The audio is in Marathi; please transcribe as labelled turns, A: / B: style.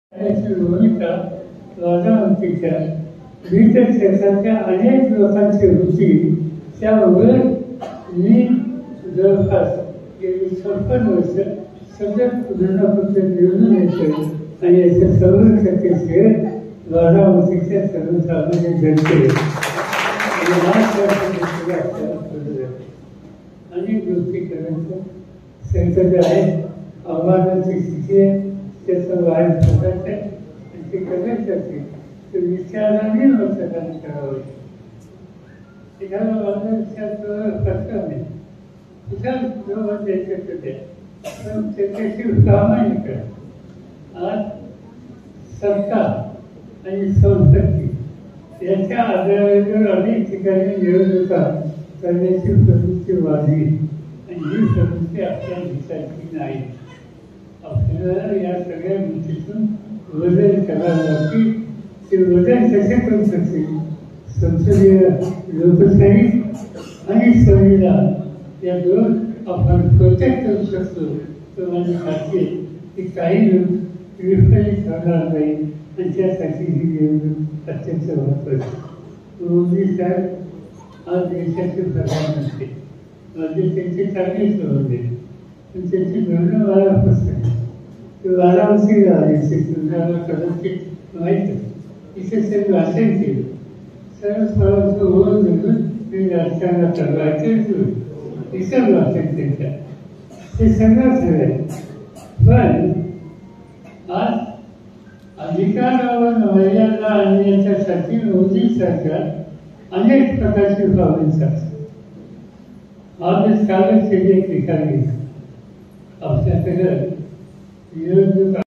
A: याची भूमिका राजावंतीच्या विविध क्षेत्रातल्या अनेक लोकांची होती. त्यामुळे मी जवळपास गेली 56 वर्ष सतत कुठे निवडून येतोय आणि याच्या संरक्षणाचे श्रेय राजावंतीच्या सर्वसामान्य जनते अनेक गोष्टी करायचं संकट आहे, आव्हानाची स्थिती आहे. त्याचं वाईट स्वतःचं आणि ते करायचं असेल तर विचाराने मतदान करावं. एखादा माझा विचार करता नाही कुठला प्रभाव द्यायचं द्या, पण त्याच्याशी प्रामाणिक करा. आज सत्ता आणि संस्कृती याच्या आधारावर अनेक ठिकाणी निवडणुका करण्याची प्रवृत्ती वाढली आणि ही प्रवृत्ती आपल्या हिताची नाही. आपल्याला या सगळ्या गोष्टीतून बदल करावा लागतील. ते बदल कसे करू शकतील? संसदीय लोकशाही आणि संविधान या दोन आपण प्रोटेक्ट करू शकतो. तर माझी खात्री आहे की काही लोक विफलित होणार नाही आणि त्यासाठी ही निवडणूक अत्यंत महत्त्वाची. मोदी साहेब आज देशाचे प्रधानमंत्री माझे त्यांची चांगली संबंध आहे, पण त्यांची धोरणं मला पसंत आहे. वाराणसी तुम्हाला कदाचित माहीत आहे. इथे त्यांनी वाचन केलं. सर्व होऊन निघून मी राजकारणात चालवायचं इतर वाचन त्यांच्या ते सगळं झालंय. पण आज अधिकारावर मर्यादा आणण्याच्यासाठी मोदी सरकार अनेक प्रकारची पावले चालतात. आज कालच त्याची एक ठिकाण घेतलं आपल्याकडं निवडणूक